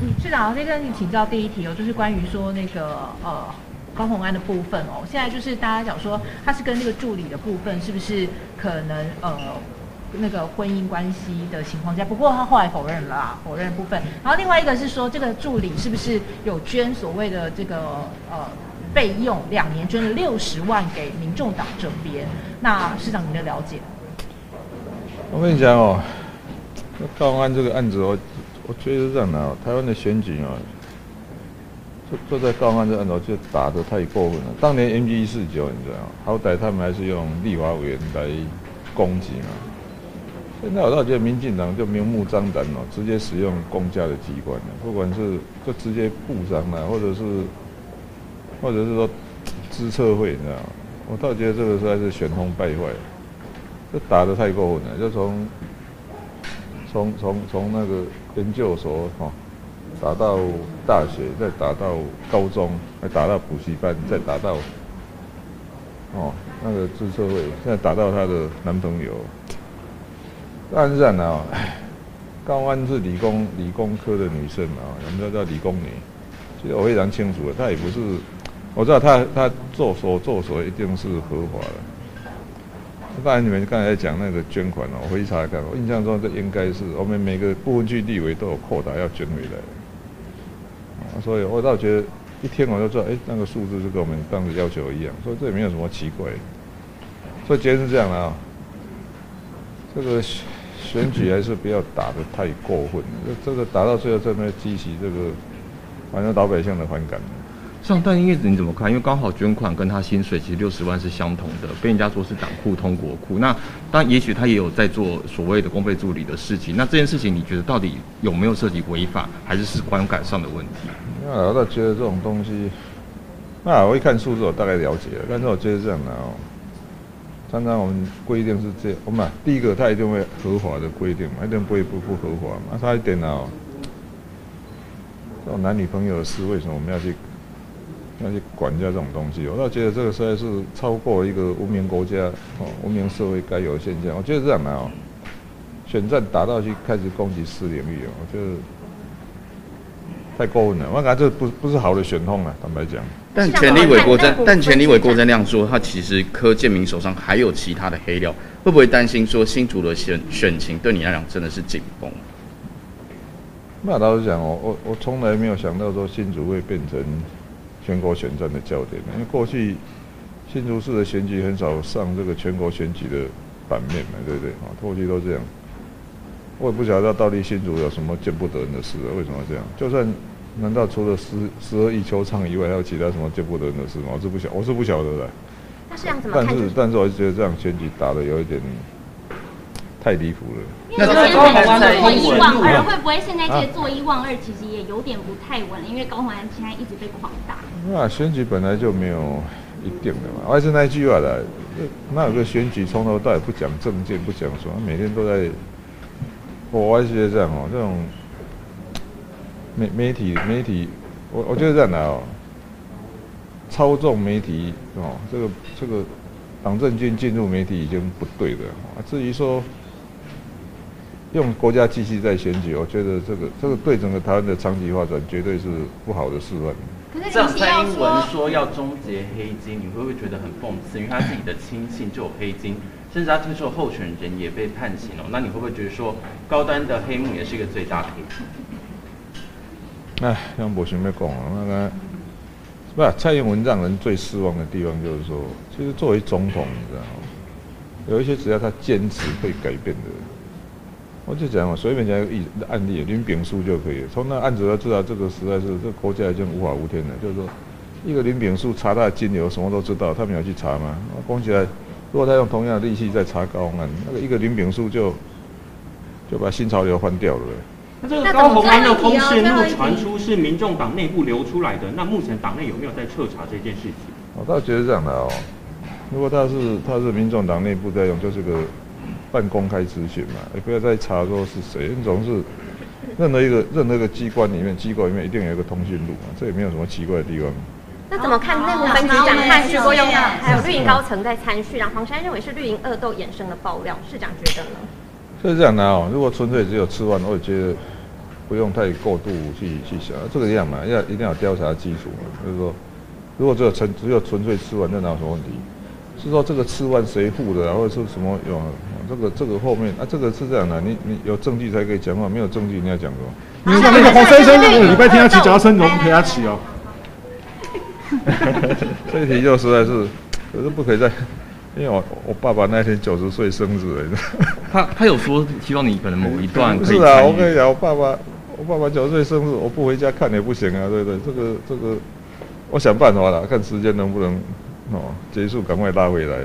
市长，再跟你请教第一题哦，就是关于说那个高虹安的部分哦，现在就是大家讲说他是跟那个助理的部分是不是可能那个婚姻关系的情况下，不过他后来否认了啦，否认部分。然后另外一个是说这个助理是不是有捐所谓的这个费用，2年捐了60万给民众党这边？那市长您的了解？ 我跟你讲哦，高虹安这个案子我觉得是这样的哦，台湾的选举哦，就在高虹安这案子就打得太过分了。当年 MG149你知道吗？好歹他们还是用立法委员来攻击嘛。现在我倒觉得民进党就明目张胆哦，直接使用公家的机关了，不管是就直接布商啦，或者是说资策会，你知道吗？我倒觉得这个实在是选风败坏，这打得太过分了，就从那个研究所打到大学，再打到高中，再打到补习班，再打到那个资策会，现在打到她的男朋友。当然啊，高虹安是理工科的女生嘛，我们都叫理工女。其实我非常清楚的，她也不是，我知道她做所一定是合法的。当然你们刚才讲那个捐款我回去查看，我印象中这应该是我们每个不分区立委都有扣打要捐回来。所以我倒觉得一听我就知道，那个数字是跟我们当时要求一样，所以这也没有什么奇怪。所以结论是这样的啊，这个选举还是不要打得太过分，这个打到最后真的会激起这个反正老百姓的反感。 但因为你怎么看？因为刚好捐款跟他薪水其实60万是相同的，被人家说是党库通国库。那当然，也许他也有在做所谓的公费助理的事情。那这件事情，你觉得到底有没有涉及违法，还是观感上的问题？ 那我倒觉得这种东西，那我一看数字，我大概了解了。但是我觉得这样的常常我们规定是这样，我们第一个他一定会合法的规定嘛，一定不会不合法嘛。他一点这种男女朋友的事，为什么我们要去管人家这种东西？我倒觉得这个实在是超过一个文明国家文明社会该有的现象。我觉得这样的选战打到去开始攻击私领域我觉得太过分了。我感觉这不是好的选风啊，坦白讲。 但前立委郭正亮说，他其实柯建铭手上还有其他的黑料，会不会担心说新竹的选情对你来讲真的是紧绷？ 那老实讲我从来没有想到说新竹会变成全国选战的焦点，因为过去新竹市的选举很少上这个全国选举的版面嘛，对不对？过去都这样。我也不晓得到底新竹有什么见不得人的事为什么这样？就算难道除了12亿球场以外，还有其他什么见不得人的事吗？我是不晓得的。 那市长怎么看？ 但是我觉得这样选举打得有一点太离谱了。 那高虹安的做1忘2，会不会现在这个做1忘2其实也有点不太稳？因为高虹安现在一直被狂打。 那选举本来就没有一定的嘛，还是那句话啦，那有个选举从头到尾不讲政见，不讲什么，每天都在。我还是觉得这样这种媒体，我觉得这样的操纵媒体这个党政军进入媒体已经不对了至于说用国家机器在选举，我觉得这个对整个台湾的长期发展绝对是不好的示范。 可是蔡英文说要终结黑金，你会不会觉得很讽刺？因为他自己的亲信就有黑金，甚至他听说候选人也被判刑那你会不会觉得说高端的黑幕也是一个最大的黑金？ 像没想要讲那个，蔡英文让人最失望的地方就是说，其实作为总统，你知道有一些只要他坚持会改变的。我就讲随便讲一个案例，林炳书就可以。从那案子就知道，这个实在是这个国家已经无法无天了。就是说，一个林炳书查他的金流，什么都知道，他没有去查吗？讲起来，如果他用同样的力气在查高虹安，那个一个林炳书就把新潮流换掉了。 那这个高虹安的通讯录传出是民众党内部流出来的，那目前党内有没有在彻查这件事情？ 我倒觉得这样的如果他是民众党内部在用，就是个半公开咨询嘛，也不要再查说是谁，总是任何一个机构里面一定有一个通讯录这也没有什么奇怪的地方。 那怎么看内湖分局长看徐国勇还有绿营高层在参叙，让黄珊认为是绿营恶斗衍生的爆料，市长觉得呢？ 所以这样的如果纯粹只有吃饭，我也觉得不用太过度去想，这个样嘛，一定要有调查基础嘛，就是说，如果只有纯粹吃完，那哪有什么问题？是说这个吃完谁付的，或者是什么有这个后面啊，这个是这样的，你有证据才可以讲话，没有证据你要讲什么？ 你像那个黄先生，礼拜天要骑脚踏车，你怎么不陪他骑哦？ 这一题就实在是，可是不可以再，因为我爸爸那天90岁生日他有说希望你可能某一段可以不是啊，我跟你讲，我爸爸90岁生日，我不回家看也不行啊，对不对？这个，我想办法啦，看时间能不能结束，赶快拉回来。